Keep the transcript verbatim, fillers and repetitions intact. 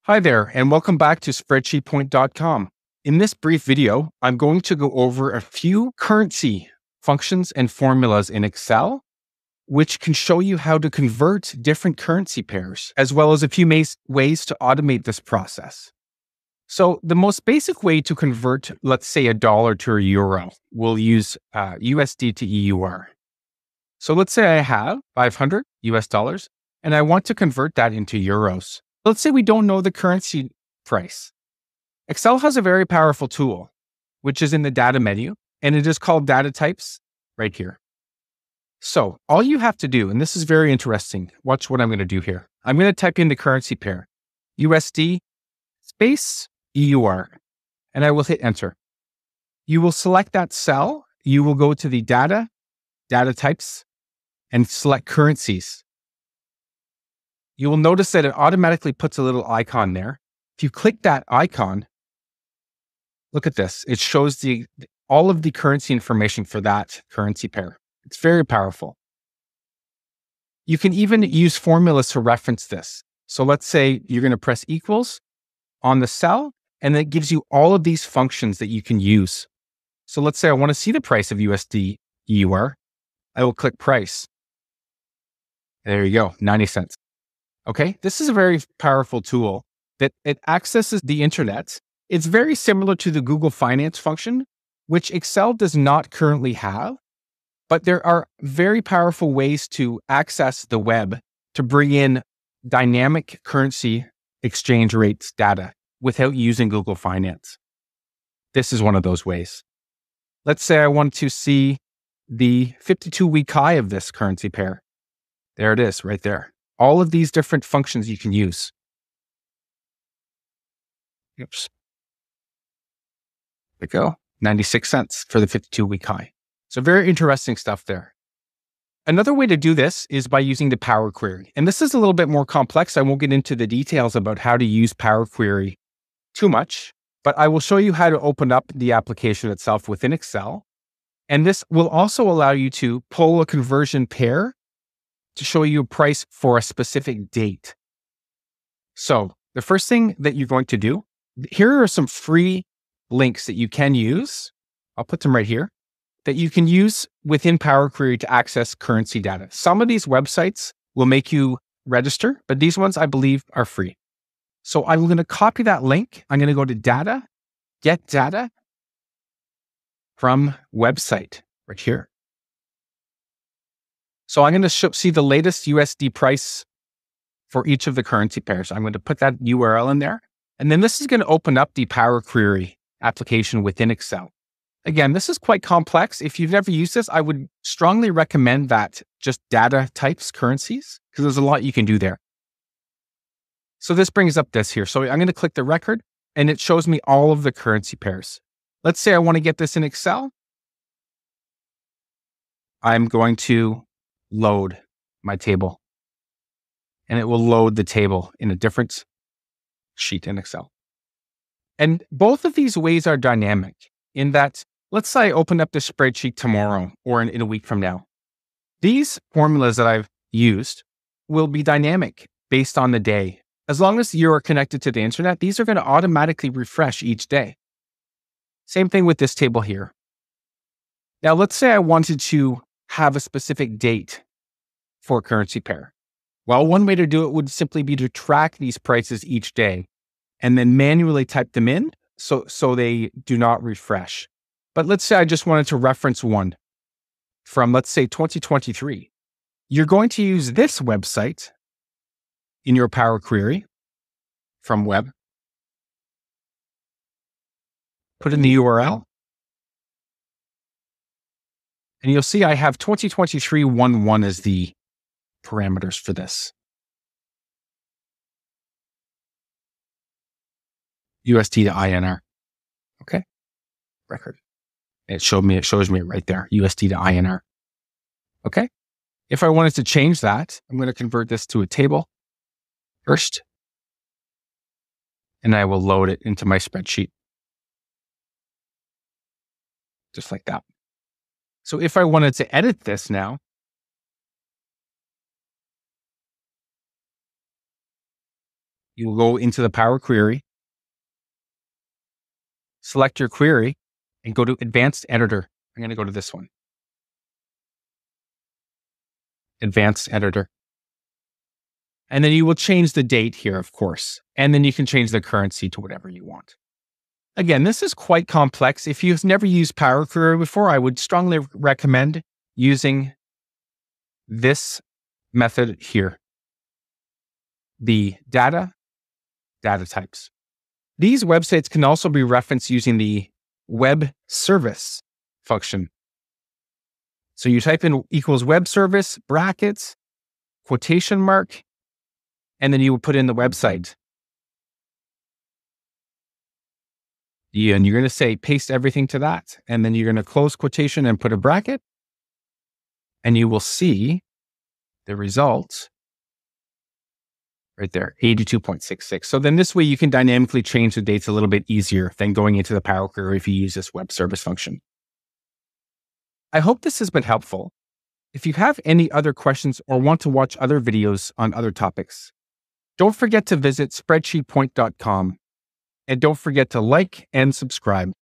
Hi there, and welcome back to spreadsheet point dot com. In this brief video, I'm going to go over a few currency functions and formulas in Excel, which can show you how to convert different currency pairs, as well as a few mas- ways to automate this process. So the most basic way to convert, let's say, a dollar to a euro, we'll use uh, U S D to E U R. So let's say I have five hundred U S dollars, and I want to convert that into euros. Let's say we don't know the currency price. Excel has a very powerful tool, which is in the data menu, and it is called data types right here. So all you have to do, and this is very interesting, watch what I'm going to do here. I'm going to type in the currency pair, U S D space E U R, and I will hit enter. You will select that cell. You will go to the data, data types, and select currencies. You will notice that it automatically puts a little icon there. If you click that icon, look at this. It shows the all of the currency information for that currency pair. It's very powerful. You can even use formulas to reference this. So let's say you're going to press equals on the cell, and it gives you all of these functions that you can use. So let's say I want to see the price of U S D E U R. I will click price. There you go, ninety cents. Okay, this is a very powerful tool that it accesses the internet. It's very similar to the Google Finance function, which Excel does not currently have, but there are very powerful ways to access the web to bring in dynamic currency exchange rates data without using Google Finance. This is one of those ways. Let's say I want to see the fifty-two week high of this currency pair. There it is right there. All of these different functions you can use. Oops. There we go. ninety-six cents for the fifty-two week high. So very interesting stuff there. Another way to do this is by using the Power Query. And this is a little bit more complex. I won't get into the details about how to use Power Query too much, but I will show you how to open up the application itself within Excel. And this will also allow you to pull a conversion pair to show you a price for a specific date. So the first thing that you're going to do, here are some free links that you can use. I'll put them right here, that you can use within Power Query to access currency data. Some of these websites will make you register, but these ones I believe are free. So I'm going to copy that link. I'm going to go to data, get data from website right here. So I'm going to show, see the latest U S D price for each of the currency pairs. I'm going to put that U R L in there. And then this is going to open up the Power Query application within Excel. Again, this is quite complex. If you've never used this, I would strongly recommend that just data types currencies, because there's a lot you can do there. So this brings up this here. So I'm going to click the record, and it shows me all of the currency pairs. Let's say I want to get this in Excel. I'm going to load my table, and it will load the table in a different sheet in Excel. And both of these ways are dynamic in that, let's say I open up the spreadsheet tomorrow or in, in a week from now. These formulas that I've used will be dynamic based on the day. As long as you're connected to the internet, these are going to automatically refresh each day. Same thing with this table here. Now, let's say I wanted to have a specific date for a currency pair. Well, one way to do it would simply be to track these prices each day and then manually type them in so, so they do not refresh. But let's say I just wanted to reference one from, let's say, twenty twenty-three. You're going to use this website in your Power Query from web. Put in the U R L. And you'll see I have twenty twenty-three one one as the parameters for this. U S D to I N R. Okay. Record. It showed me, it shows me it right there. U S D to I N R. Okay. If I wanted to change that, I'm going to convert this to a table first. And I will load it into my spreadsheet. Just like that. So if I wanted to edit this now, You will go into the Power Query, select your query, and go to Advanced Editor. I'm going to go to this one. Advanced Editor. And then you will change the date here, of course. And then you can change the currency to whatever you want. Again, this is quite complex. If you've never used Power Query before, I would strongly recommend using this method here. The data, data types. These websites can also be referenced using the web service function. So you type in equals web service, brackets, quotation mark, and then you will put in the website. Yeah, and you're going to say paste everything to that. And then you're going to close quotation and put a bracket. And you will see the result right there, eighty-two point six six. So then this way you can dynamically change the dates a little bit easier than going into the Power Query if you use this web service function. I hope this has been helpful. If you have any other questions or want to watch other videos on other topics, don't forget to visit spreadsheet point dot com. And don't forget to like and subscribe.